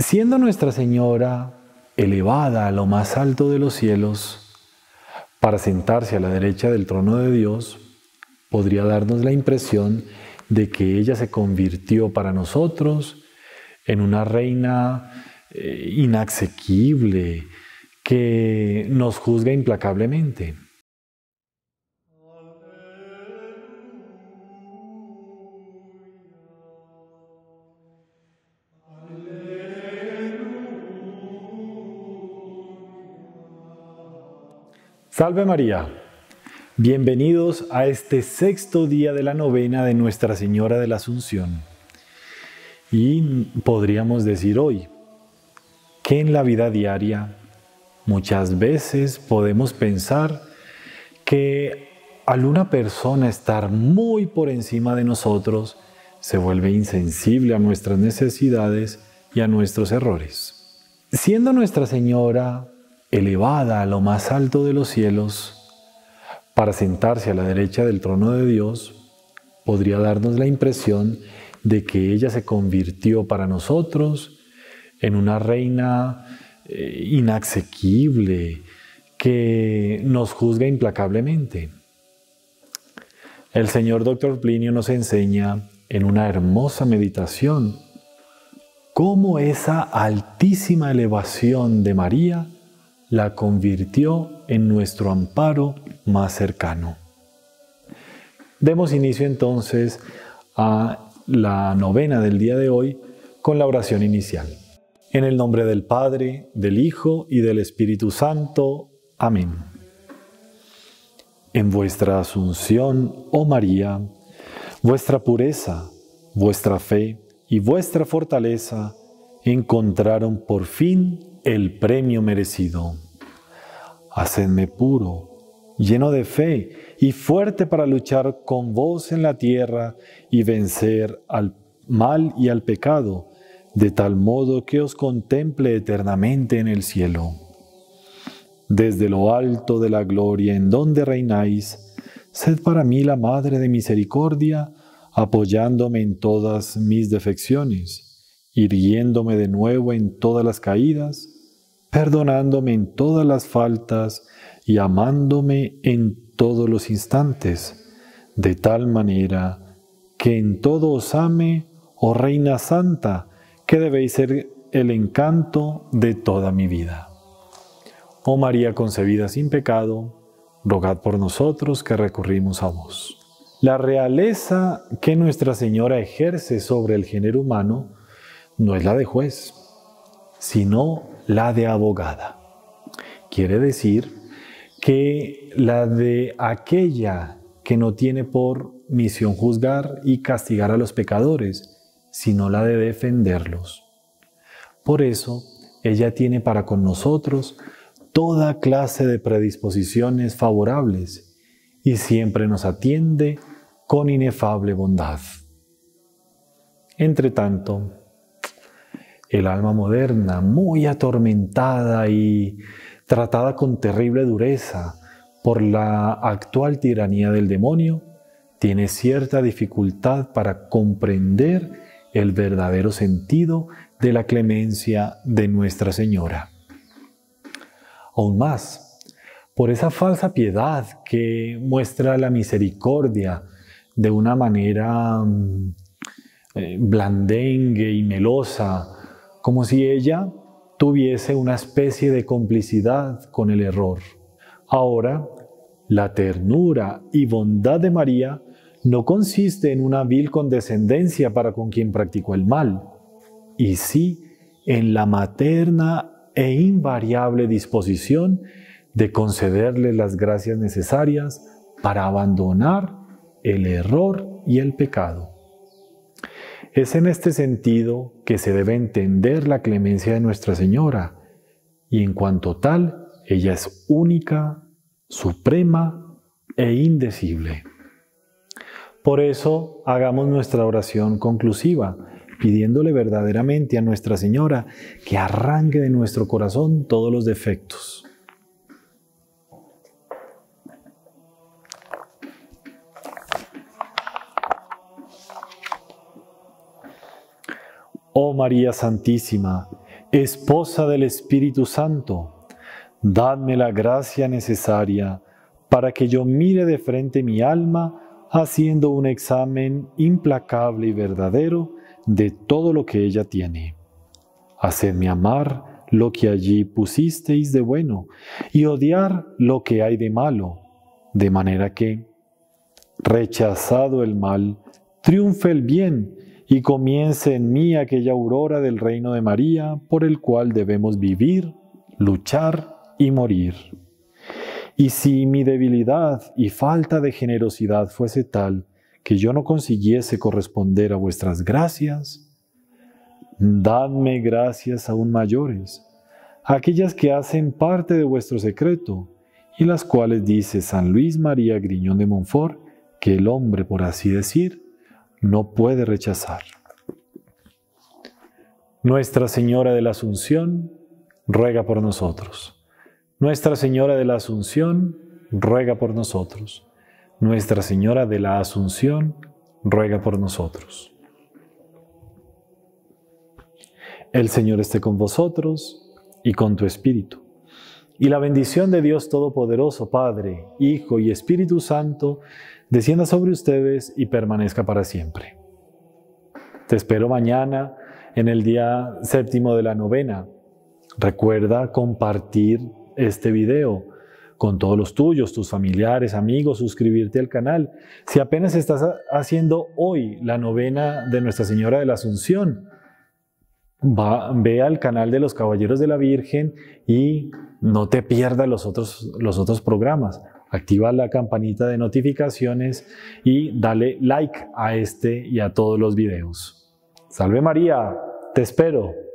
Siendo Nuestra Señora elevada a lo más alto de los cielos, para sentarse a la derecha del trono de Dios, podría darnos la impresión de que ella se convirtió para nosotros en una reina inasequible que nos juzga implacablemente. Salve María, bienvenidos a este sexto día de la novena de Nuestra Señora de la Asunción. Y podríamos decir hoy que en la vida diaria muchas veces podemos pensar que al una persona estar muy por encima de nosotros, se vuelve insensible a nuestras necesidades y a nuestros errores. Siendo Nuestra Señora elevada a lo más alto de los cielos, para sentarse a la derecha del trono de Dios, podría darnos la impresión de que ella se convirtió para nosotros en una reina inasequible que nos juzga implacablemente. El señor Dr. Plinio nos enseña en una hermosa meditación cómo esa altísima elevación de María la convirtió en nuestro amparo más cercano. Demos inicio entonces a la novena del día de hoy con la oración inicial. En el nombre del Padre, del Hijo y del Espíritu Santo. Amén. En vuestra asunción, oh María, vuestra pureza, vuestra fe y vuestra fortaleza encontraron por fin el premio merecido. Hacedme puro, lleno de fe y fuerte para luchar con vos en la tierra y vencer al mal y al pecado, de tal modo que os contemple eternamente en el cielo. Desde lo alto de la gloria en donde reináis, sed para mí la Madre de misericordia, apoyándome en todas mis defecciones, irguiéndome de nuevo en todas las caídas, perdonándome en todas las faltas y amándome en todos los instantes, de tal manera que en todo os ame, oh Reina Santa, que debéis ser el encanto de toda mi vida. Oh María concebida sin pecado, rogad por nosotros que recurrimos a vos. La realeza que Nuestra Señora ejerce sobre el género humano no es la de juez, sino la de abogada. Quiere decir que la de aquella que no tiene por misión juzgar y castigar a los pecadores, sino la de defenderlos. Por eso, ella tiene para con nosotros toda clase de predisposiciones favorables y siempre nos atiende con inefable bondad. Entre tanto, el alma moderna, muy atormentada y tratada con terrible dureza por la actual tiranía del demonio, tiene cierta dificultad para comprender el verdadero sentido de la clemencia de Nuestra Señora. Aún más, por esa falsa piedad que muestra la misericordia de una manera blandengue y melosa, como si ella tuviese una especie de complicidad con el error. Ahora, la ternura y bondad de María no consiste en una vil condescendencia para con quien practicó el mal, y sí en la materna e invariable disposición de concederle las gracias necesarias para abandonar el error y el pecado. Es en este sentido que se debe entender la clemencia de Nuestra Señora, y en cuanto tal, ella es única, suprema e indecible. Por eso, hagamos nuestra oración conclusiva, pidiéndole verdaderamente a Nuestra Señora que arranque de nuestro corazón todos los defectos. Oh María Santísima, Esposa del Espíritu Santo, dadme la gracia necesaria para que yo mire de frente mi alma haciendo un examen implacable y verdadero de todo lo que ella tiene. Hacedme amar lo que allí pusisteis de bueno y odiar lo que hay de malo, de manera que, rechazado el mal, triunfe el bien y comience en mí aquella aurora del reino de María por el cual debemos vivir, luchar y morir. Y si mi debilidad y falta de generosidad fuese tal que yo no consiguiese corresponder a vuestras gracias, dadme gracias aún mayores, aquellas que hacen parte de vuestro secreto y las cuales dice San Luis María Griñón de Montfort que el hombre, por así decir, no puede rechazar. Nuestra Señora de la Asunción, ruega por nosotros. Nuestra Señora de la Asunción, ruega por nosotros. Nuestra Señora de la Asunción, ruega por nosotros. El Señor esté con vosotros y con tu espíritu. Y la bendición de Dios Todopoderoso, Padre, Hijo y Espíritu Santo, descienda sobre ustedes y permanezca para siempre. Te espero mañana en el día 7º de la novena. Recuerda compartir este video con todos los tuyos, tus familiares, amigos, suscribirte al canal. Si apenas estás haciendo hoy la novena de Nuestra Señora de la Asunción, ve al canal de los Caballeros de la Virgen y no te pierdas los otros programas. Activa la campanita de notificaciones y dale like a este y a todos los videos. ¡Salve María! ¡Te espero!